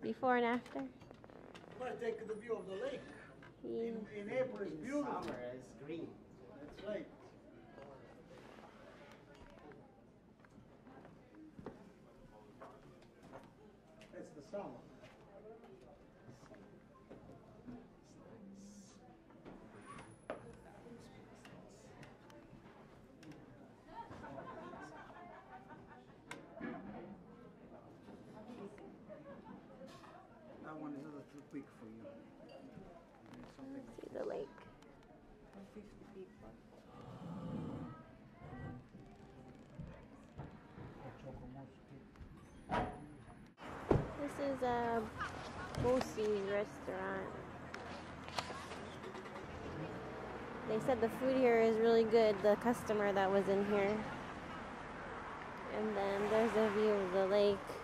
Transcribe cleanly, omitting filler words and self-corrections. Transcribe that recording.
Before and after. But take the view of the lake. Yeah. In April it's beautiful. Summer is green. That's right. That's the summer. That one is a little too quick for you. Something See the lake. 150 people. This is a Bosie's restaurant. They said the food here is really good, the customer that was in here. And then there's a view of the lake.